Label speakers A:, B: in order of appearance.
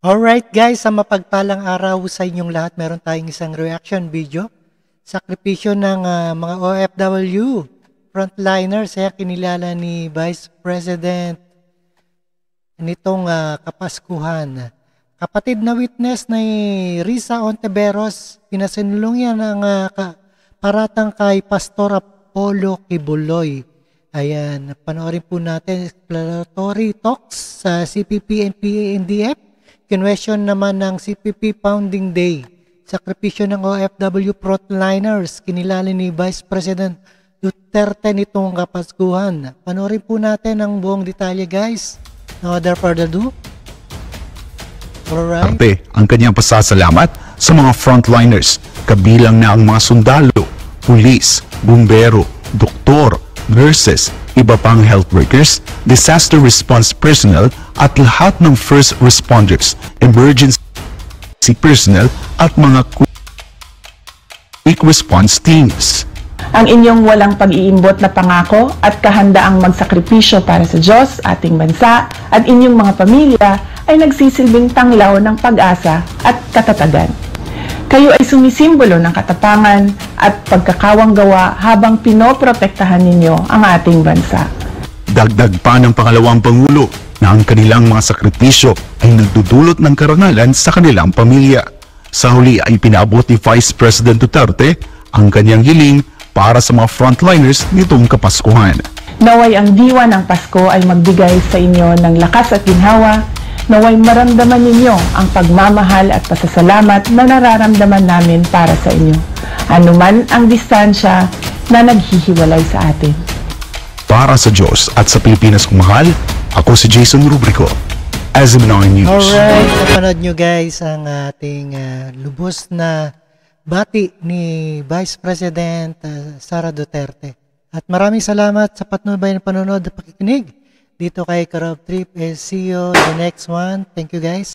A: Alright guys, sa mapagpalang araw sa inyong lahat, meron tayong isang reaction video. Sakripisyo ng mga OFW, frontliners, kinilala ni Vice President nitong Kapaskuhan. Kapatid na witness ni Risa Ontiveros, pinasinulong yan ng paratang kay Pastor Apollo Kibuloy. Ayan, panoorin po natin exploratory talks sa CPP and PNDF. Kinwestiyon naman ng CPP Founding Day. Sakripisyo ng OFW frontliners, kinilala ni Vice President Duterte nitong Kapaskuhan. Panoorin po natin ang buong detalye guys. No other further ado. Alright.
B: Ang kanyang pasasalamat sa mga frontliners, kabilang na ang mga sundalo, pulis, bumbero, doktor, nurses, iba pang health workers, disaster response personnel at lahat ng first responders, emergency personnel at mga quick response teams.
C: Ang inyong walang pag-iimbot na pangako at kahandaang magsakripisyo para sa Diyos, ating bansa at inyong mga pamilya ay nagsisilbing tanglaw ng pag-asa at katatagan. Kayo ay sumisimbolo ng katapangan at pagkakawang gawa habang pinoprotektahan ninyo ang ating bansa.
B: Dagdag pa ng pangalawang Pangulo na ang kanilang mga sakripisyo ay nagdudulot ng karangalan sa kanilang pamilya. Sa huli ay pinaabot ni Vice President Duterte ang kanyang hiling para sa mga frontliners nitong Kapaskuhan.
C: Naway ang diwa ng Pasko ay magbigay sa inyo ng lakas at ginhawa. Naway maramdaman ninyo ang pagmamahal at pasasalamat na nararamdaman namin para sa inyo. Anuman ang distansya na naghihiwalay sa atin.
B: Para sa Diyos at sa Pilipinas kong mahal, ako si Jason Rubrico, SMNI News.
A: Alright, napanood nyo guys ang ating lubos na bati ni Vice President Sara Duterte. At maraming salamat sa patnubay na panonood at pakikinig dito kay Karob Trip. See you the next one. Thank you guys.